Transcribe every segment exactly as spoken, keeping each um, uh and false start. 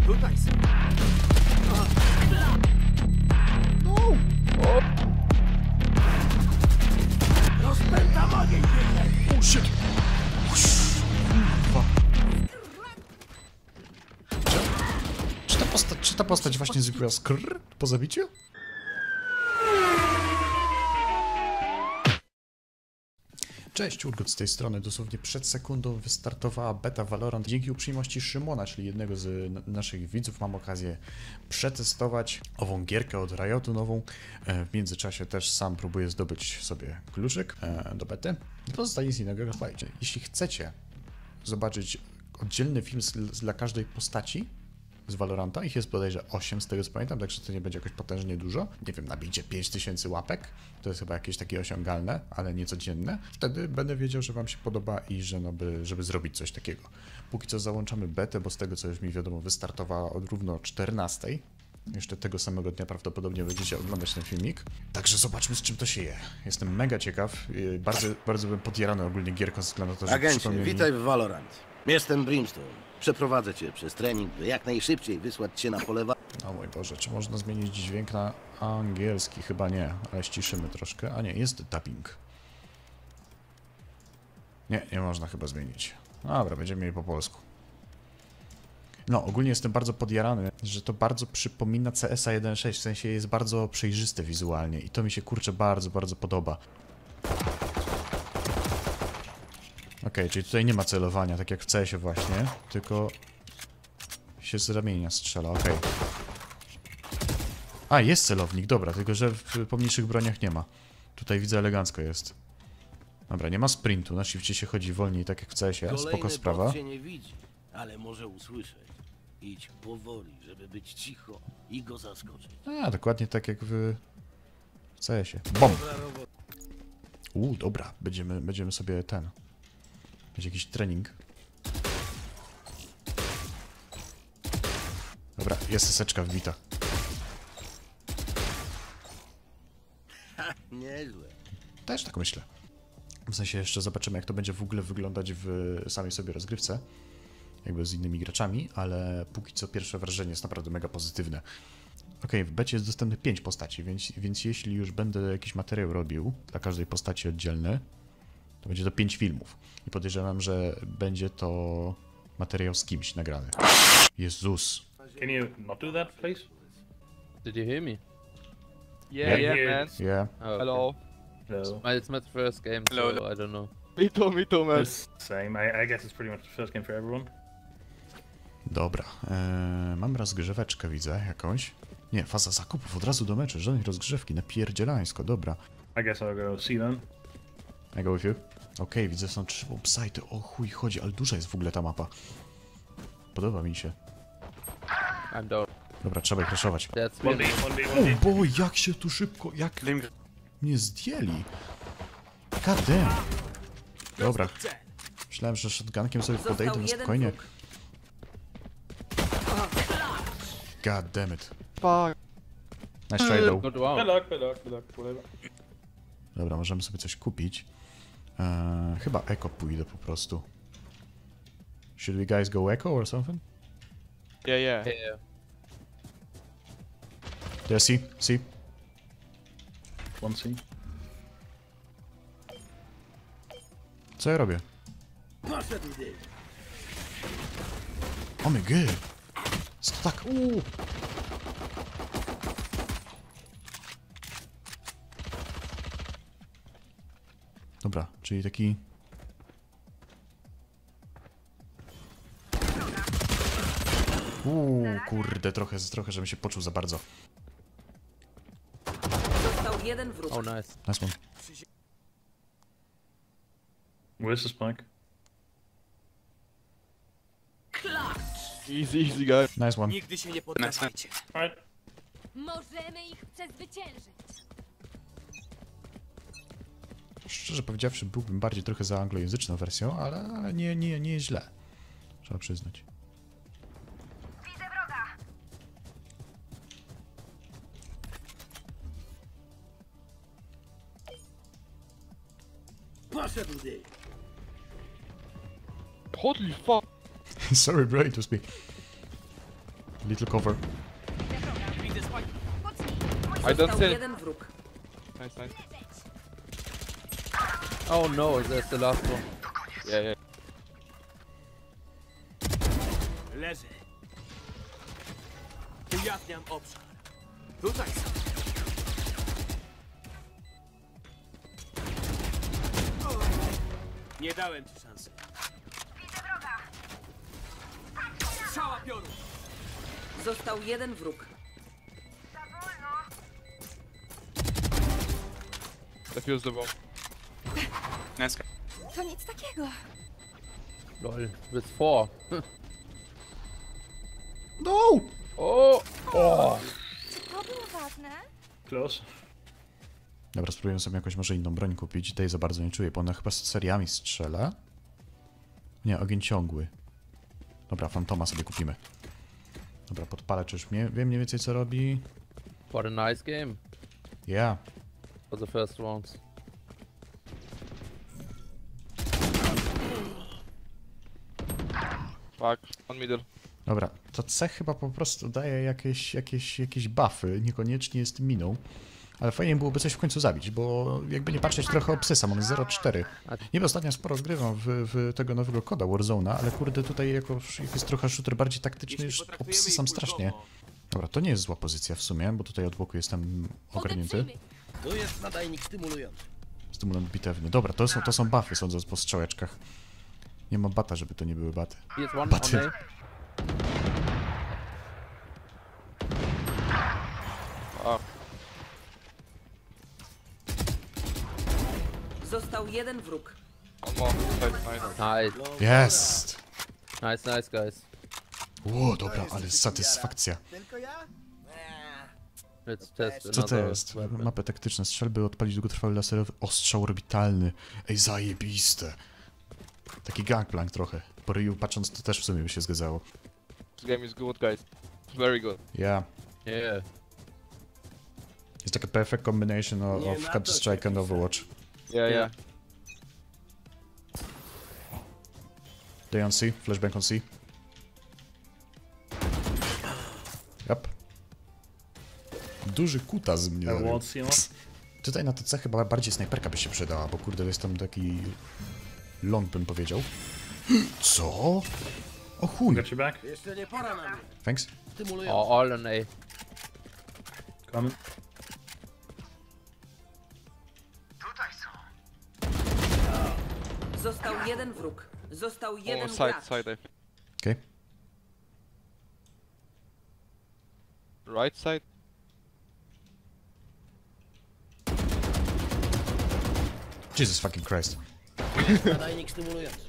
Tutaj są. No! Rozpętam ogień! Oh shit! Kurwa. Czy, czy, ta postać, czy ta postać właśnie zrobiła skrrr po zabiciu? Cześć, Urgot z tej strony. Dosłownie przed sekundą wystartowała beta Valorant. Dzięki uprzejmości Szymona, czyli jednego z naszych widzów, mam okazję przetestować ową gierkę od Riotu nową. W międzyczasie też sam próbuję zdobyć sobie kluczyk do bety. To zostaje nic innego, słuchajcie. Jeśli chcecie zobaczyć oddzielny film dla każdej postaci z Valoranta, ich jest bodajże osiem, z tego co pamiętam, także to nie będzie jakoś potężnie dużo. Nie wiem, nabijcie pięć tysięcy łapek, to jest chyba jakieś takie osiągalne, ale niecodzienne. Wtedy będę wiedział, że wam się podoba i że no by, żeby zrobić coś takiego. Póki co załączamy betę, bo z tego co już mi wiadomo wystartowała od równo czternastej. Jeszcze tego samego dnia prawdopodobnie będziecie oglądać ten filmik. Także zobaczmy, z czym to się je. Jestem mega ciekaw, bardzo, bardzo byłem podjarany ogólnie gierką ze względu na to, że Agencie, mi... witaj w Valorant. Jestem Brimstone. Przeprowadzę cię przez trening, by jak najszybciej wysłać cię na pole wa... O mój Boże, czy można zmienić dźwięk na angielski? Chyba nie, ale ściszymy troszkę. A nie, jest dubbing. Nie, nie można chyba zmienić. Dobra, będziemy mieli po polsku. No, ogólnie jestem bardzo podjarany, że to bardzo przypomina C S a jeden sześć, w sensie jest bardzo przejrzyste wizualnie i to mi się kurczę bardzo, bardzo podoba. Okej, okay, czyli tutaj nie ma celowania, tak jak w C S ie właśnie, tylko się z ramienia strzela, okej. Okay. A, jest celownik, dobra, tylko że w pomniejszych broniach nie ma. Tutaj widzę elegancko jest. Dobra, nie ma sprintu, na shifcie się chodzi wolniej, tak jak w C S ie, spoko sprawa. Kolejny bot cię nie widzi, ale może usłyszeć. Idź powoli, żeby być cicho i go zaskoczyć. A, dokładnie tak jak w, w C S ie. Bom! Uuu, dobra, będziemy, będziemy sobie ten... Będzie jakiś trening. Dobra, jest seseczka wbita. Ha, nieźle. Też tak myślę. W sensie jeszcze zobaczymy, jak to będzie w ogóle wyglądać w samej sobie rozgrywce. Jakby z innymi graczami, ale póki co pierwsze wrażenie jest naprawdę mega pozytywne. Ok, w becie jest dostępnych pięć postaci, więc, więc jeśli już będę jakiś materiał robił dla każdej postaci oddzielny, to będzie to pięć filmów. I podejrzewam, że będzie to materiał z kimś nagrany. Jezus. Can you not do that, please? Did you hear me? Yeah, Yeah, yeah, yeah. man. Yeah. Oh, okay. Hello. Hello. My- It's my first game, so Hello. I don't know. Me too, me too, man. It's same. I, I guess it's pretty much the first game for everyone. Dobra. Eee, mam rozgrzeweczkę, widzę, jakąś. Nie, faza zakupów, od razu do meczu, żadnej rozgrzewki, napierdzielańsko, dobra. I guess I'll go C then. I go with you? Okej, okay, widzę, są trzy website'y, o chuj chodzi, ale duża jest w ogóle ta mapa. Podoba mi się. I'm down. Dobra, trzeba ich raszować. That's One B, weird. one B, one O B. boj, jak się tu szybko, jak mnie zdjęli. God damn. Dobra. Myślałem, że shotgunkiem sobie podejdę na spokojnie. God damn it. Fuck. Nice try though. Not wow. Good luck, good luck, good luck, whatever. Dobra, możemy sobie coś kupić. Eee, chyba Echo pójdę po prostu. Should we guys go Echo or something? Yeah, yeah. Yeah, yeah. Yeah, see, see. One C. Co ja robię? Poszedł ty. O my god. Co to tak? Uuu. Dobra, czyli taki... Uuu, kurde, trochę, trochę, żebym się poczuł za bardzo. Został jeden wróg. Oh, nice. Nice one. Where's the spike? Easy, easy, guys. Nice one. Nigdy się nie poddawajcie. Alright. Możemy ich przezwyciężyć. Szczerze powiedziawszy, byłbym bardziej trochę za anglojęzyczną wersją, ale, ale nie, nie, nie jest źle. Trzeba przyznać. Widzę wroga. Poszedł ty. Holy fuck. Sorry bro, it was me. Little cover. I don't Został see. jeden wróg. Nice, nice. Oh no, that's the last one. Yeah, yeah. Leży. Ujawniam obszar. Tutaj są. Nie dałem ci szansy. Strzała pioru. Został jeden wróg. Defuse the bomb. To nic takiego. Lol, with four. No! Oh! Oh! Czy to było ważne? Close. Dobra, spróbuję sobie jakąś może inną broń kupić. Tej za bardzo nie czuję, bo ona chyba z seriami strzela. Nie, ogień ciągły. Dobra, Fantoma sobie kupimy. Dobra, podpalacz już mnie, wiem mniej więcej co robi. What a nice game Yeah. for the first rounds. Fuck. On middle. Dobra, to C chyba po prostu daje jakieś, jakieś, jakieś buffy, niekoniecznie jest miną. Ale fajnie byłoby coś w końcu zabić, bo jakby nie patrzeć trochę o psysa, mam zero przecinek cztery. Niby ostatnio sporo grywam w, w tego nowego koda Warzone'a, ale kurde tutaj jako jak jest trochę shooter bardziej taktyczny, już obsysam strasznie. Dobra, to nie jest zła pozycja w sumie, bo tutaj od boku jestem ogarnięty. To jest nadajnik stymulujący. Stymulant bitewny. Dobra, to są, to są buffy, sądząc po strzałeczkach. Nie ma bata, żeby to nie były baty. Here's one But- on A. Ah. Został jeden wróg. One more. Side, nice. Nice, Jest! nice, nice guys. Ło, dobra, ale satysfakcja. Let's test Co to another jest? weapon. Mapy taktyczne, strzelby, odpalić długotrwały laserowy ostrzał orbitalny. Ej, zajebiste. Taki gangplank trochę. Po Ryu patrząc to też w sumie by się zgadzało. This game is good, guys. Very good. Yeah. Yeah. It's like a perfect combination of, Nie of na to Counter-Strike się and Overwatch. Yeah, yeah. They on C, flashbang on C. Yep. Duży kutas mnie Uh, zabił. wall seal. Tutaj na T C chyba bardziej snajperka by się przydała, bo kurde jest tam taki long bym powiedział. Co? O chuj. Got your back. Jeszcze nie pora na mnie. Thanks. Stymulujący. Oh, all on A. Coming. Został jeden wróg. Został jeden Oh, side, gracz. side, I think. Okay. Right side. Jesus fucking Christ. Nadajnik stymulujący.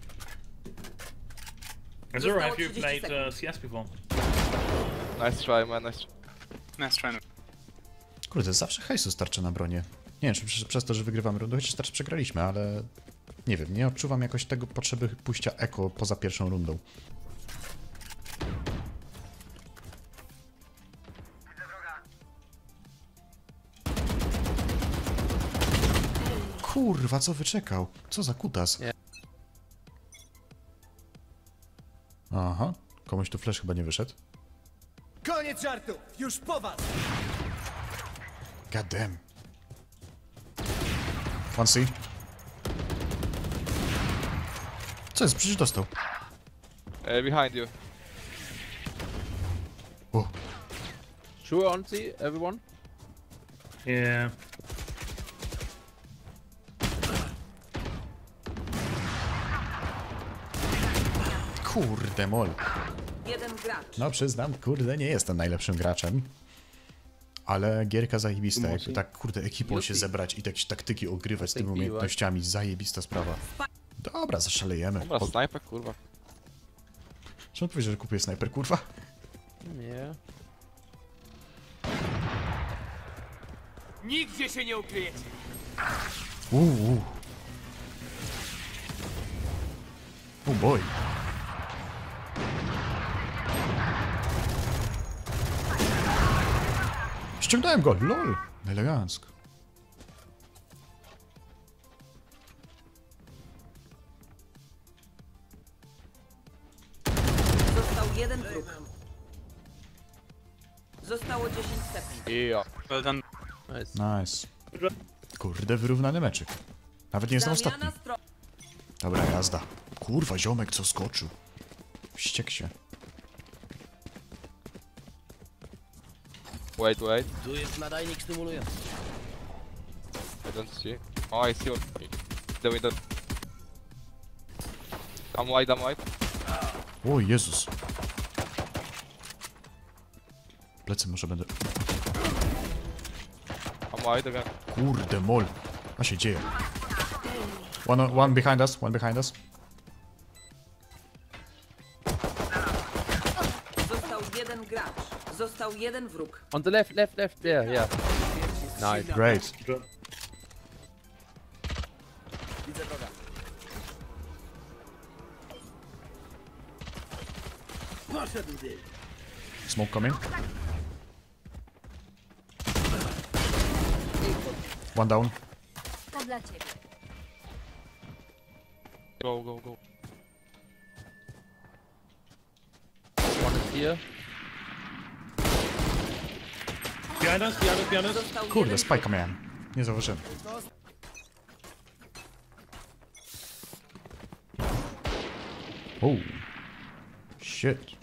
Is it alright if you've trzydzieści played uh, C S before? Nice try, man. Nice. Try. Kurde, zawsze hajsu starczy na bronię. Nie wiem, czy przez, przez to, że wygrywamy rundę, chociaż teraz przegraliśmy, ale nie wiem, nie odczuwam jakoś tego potrzeby pójścia eko poza pierwszą rundą. Kurwa, co wyczekał? Co za kutas? Nie. Aha, komuś tu flash chyba nie wyszedł. Koniec żartów! Już po was! God damn. One C. Co jest? Przecież dostał. Uh, behind you. O, Sure on C, everyone? Yeah. kurde mol. Jeden gracz. No przyznam, kurde, nie jestem najlepszym graczem. Ale gierka zajebista, jakby Mocniej. tak kurde ekipą się zebrać i jakieś taktyki ogrywać z tymi Taktyki, umiejętnościami, zajebista sprawa. Dobra, zaszalejemy. Dobra, O, sniper, kurwa. czemu powiedzieć, że kupuję snajper, kurwa? Yeah. Nigdzie się nie ukryjecie! Uuu. Oh boy. Ściągnąłem go, lol. Elegancko. Został jeden wróg. Zostało dziesięć sekund. Yeah. Well done. Nice. Nice. Kurde, wyrównany meczyk. Nawet nie jestem ostatni. Zamiana stron. Dobra, jazda. Kurwa, ziomek co skoczył. Wściekł się. Wait, wait. Tu jest nadajnik stymulujący. I don't see. Oh, I see. The window. I'm wide, I'm wide. O Jezus. Plecy może będę... I'm wide again. Kurde, mol. Co się dzieje? One, one behind us, one behind us. Został jeden gracz. Został jeden wróg. On the left, left, left, there, yeah. Nice. Great. Good. Widzę wroga. Poszedł ty. Smoke coming. One down. To dla ciebie. Go, go, go. One is here. Behind us, behind us, behind us. Został Kurde, jeden spajka miałem. Nie zauważyłem. Oh. Shit.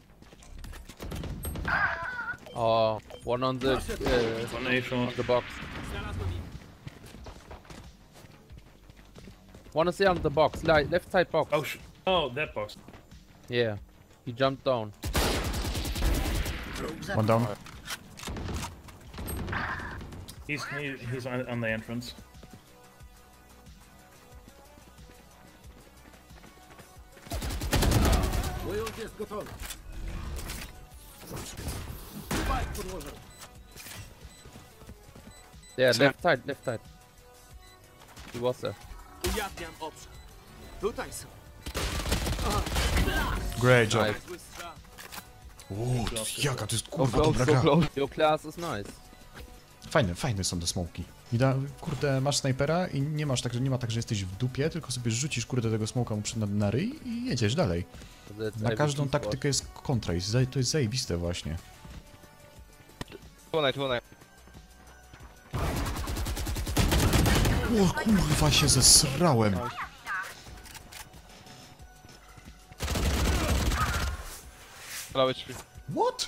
Oh, one on the uh, One A short. the box. One is there on the box, like left side box. Oh, sh oh, that box. Yeah, he jumped down. One down. He's he, he's on, on the entrance. Mój ult jest gotowy. Spike podłożę. Yeah, left side, left side. He was there. Ujawniam obszar. Tutaj są. Great job. Nice. Uuu, jaka to jest Go kurwa close, dobra go gra. close. Your class is nice. Fajne, fajne są te smoki. I da, kurde, masz snajpera i nie masz tak, że nie ma tak, że jesteś w dupie, tylko sobie rzucisz kurde tego smoka mu przed na, na ryj i jedziesz dalej. That's Na każdą everything taktykę jest kontra i zaje- to jest zajebiste właśnie. Two night, two night. O kurwa się zesrałem. Low H P. What?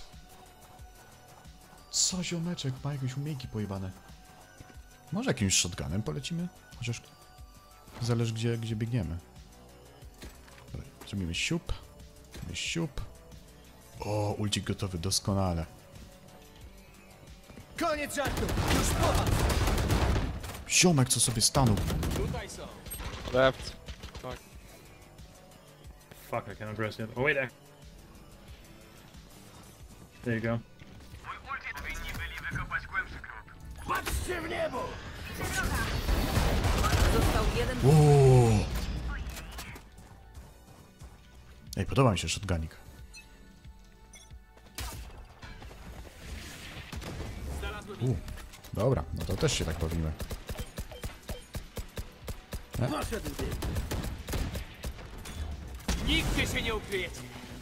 Co ziomeczek, ma jakieś umiejki pojebane. Może jakimś shotgunem polecimy? Chociaż zależy gdzie, gdzie biegniemy. Dobra, zrobimy siup. Zrobimy siup. O, ulcik gotowy, doskonale. Koniec żartu. Już po was. Ziomek co sobie stanął. Tutaj są. Left. Fuck, I can't press yet. Oh wait, I... There you go. Patrzcie w niebo. Został jeden O! Ej, podoba mi się shotgunik. U, dobra, no to też się tak bawimy. Poszedł ty. Nigdzie się nie ukryjecie.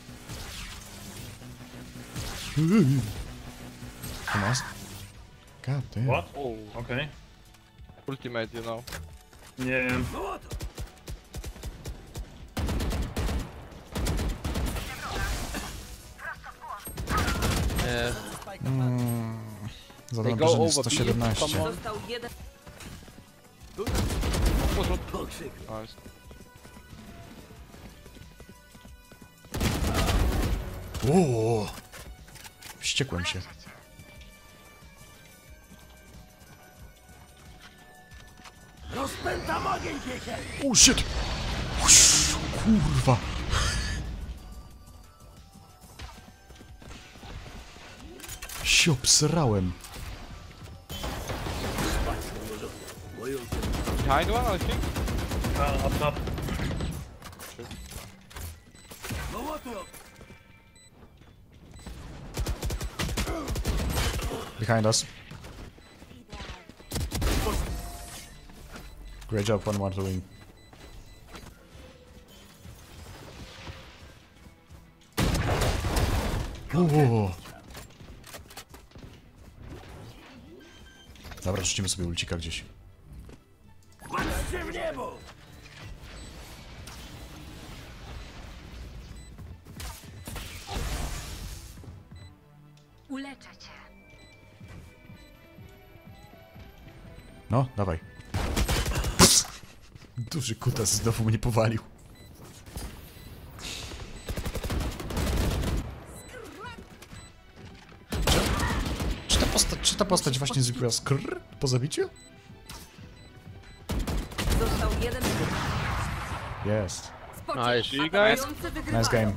Tomas? God damn. What? Oh, Okay. ultimate, you know. Yeah. Było to. Yeah. Zadałem go wrażenie over sto siedemnaście. Come on. Został jeden. Pokrzyk. Nice. O! Wściekłem się. Rozpętam ogień piekiel. O shit! Usz, kurwa! Się obsrałem. Mój ult. Behind one, I think. Uh, up top. Mołotow. Behind us. Great job, one more to win. O! Dobra, rzucimy sobie ulcika gdzieś. Patrzcie w niebo! Uleczę cię. No, dawaj. Duży kutas znowu mnie powalił. Czy, czy, ta postać, czy ta postać właśnie zrobiła skrrr po zabiciu? Został jeden wróg. Jest. Nice. You guys? Atakujący wygrywają. Nice game.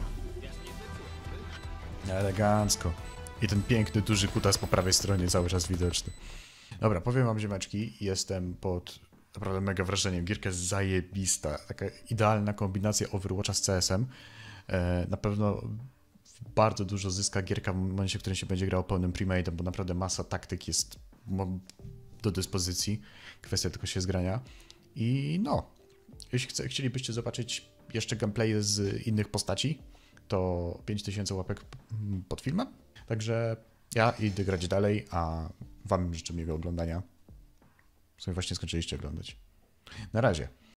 Elegancko. I ten piękny, duży kutas po prawej stronie cały czas widoczny. Dobra, powiem wam, ziomeczki, jestem pod naprawdę mega wrażeniem. Gierka jest zajebista. Taka idealna kombinacja Overwatcha z C S-em. E, na pewno bardzo dużo zyska gierka w momencie, w którym się będzie grał pełnym premate'em, bo naprawdę masa taktyk jest do dyspozycji. Kwestia tylko się zgrania. I no, jeśli chce, chcielibyście zobaczyć jeszcze gameplay z innych postaci, to pięć tysięcy łapek pod filmem. Także ja idę grać dalej, a wam życzę miłego oglądania. W sumie właśnie skończyliście oglądać. Na razie.